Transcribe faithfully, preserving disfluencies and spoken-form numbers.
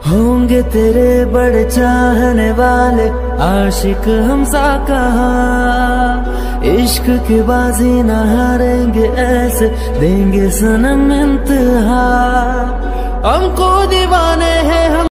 होंगे तेरे बड़े चाहने वाले आशिक हमसा कहा, इश्क की बाजी न हारेंगे ऐसे देंगे सनम इंतहा। हमको दीवाने हैं हम